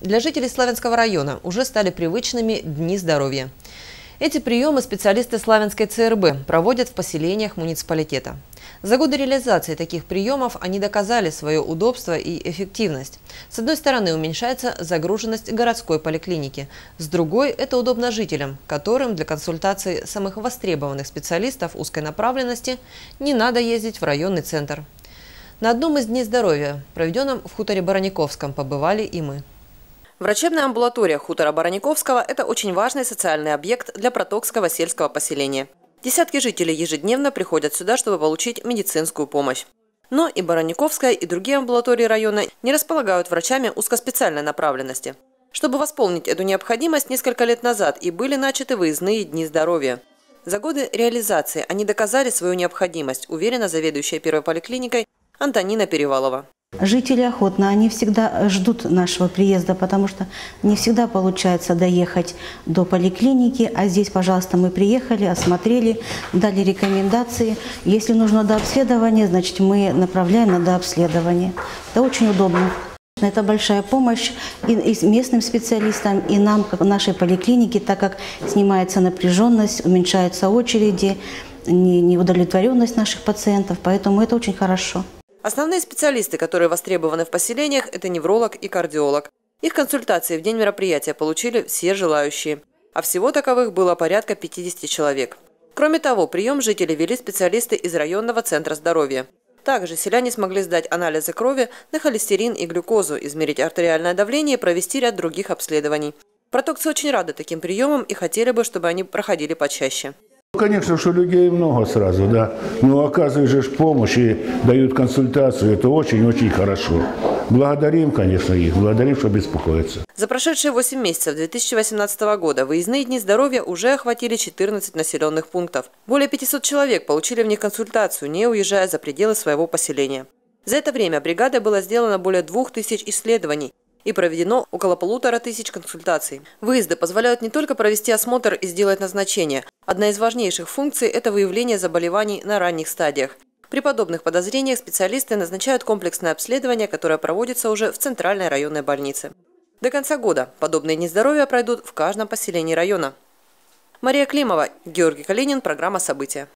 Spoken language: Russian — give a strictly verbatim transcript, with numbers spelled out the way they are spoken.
Для жителей Славянского района уже стали привычными Дни здоровья. Эти приемы специалисты Славянской цэ эр бэ проводят в поселениях муниципалитета. За годы реализации таких приемов они доказали свое удобство и эффективность. С одной стороны, уменьшается загруженность городской поликлиники. С другой, это удобно жителям, которым для консультации самых востребованных специалистов узкой направленности не надо ездить в районный центр. На одном из Дней здоровья, проведенном в хуторе Бараниковском, побывали и мы. Врачебная амбулатория хутора Бараниковского – это очень важный социальный объект для протокского сельского поселения. Десятки жителей ежедневно приходят сюда, чтобы получить медицинскую помощь. Но и Бараниковская, и другие амбулатории района не располагают врачами узкоспециальной направленности. Чтобы восполнить эту необходимость, несколько лет назад и были начаты выездные Дни здоровья. За годы реализации они доказали свою необходимость, уверена заведующая первой поликлиникой Антонина Перевалова. Жители охотно, они всегда ждут нашего приезда, потому что не всегда получается доехать до поликлиники. А здесь, пожалуйста, мы приехали, осмотрели, дали рекомендации. Если нужно дообследование, значит, мы направляем на дообследование. Это очень удобно. Это большая помощь и, и местным специалистам, и нам, как нашей поликлинике, так как снимается напряженность, уменьшаются очереди, неудовлетворенность наших пациентов. Поэтому это очень хорошо. Основные специалисты, которые востребованы в поселениях, это невролог и кардиолог. Их консультации в день мероприятия получили все желающие. А всего таковых было порядка пятидесяти человек. Кроме того, прием жителей вели специалисты из районного центра здоровья. Также селяне смогли сдать анализы крови на холестерин и глюкозу, измерить артериальное давление и провести ряд других обследований. Протокцы очень рады таким приемам и хотели бы, чтобы они проходили почаще. Конечно, что людей много сразу, да. Но оказываешь помощь и дают консультацию. Это очень-очень хорошо. Благодарим, конечно, их. Благодарим, что беспокоятся. За прошедшие восемь месяцев две тысячи восемнадцатого года выездные Дни здоровья уже охватили четырнадцать населенных пунктов. Более пятисот человек получили в них консультацию, не уезжая за пределы своего поселения. За это время бригадой было сделано более двух тысяч исследований и проведено около полутора тысяч консультаций. Выезды позволяют не только провести осмотр и сделать назначение. Одна из важнейших функций – это выявление заболеваний на ранних стадиях. При подобных подозрениях специалисты назначают комплексное обследование, которое проводится уже в центральной районной больнице. До конца года подобные Дни здоровья пройдут в каждом поселении района. Мария Климова, Георгий Калинин, программа «События».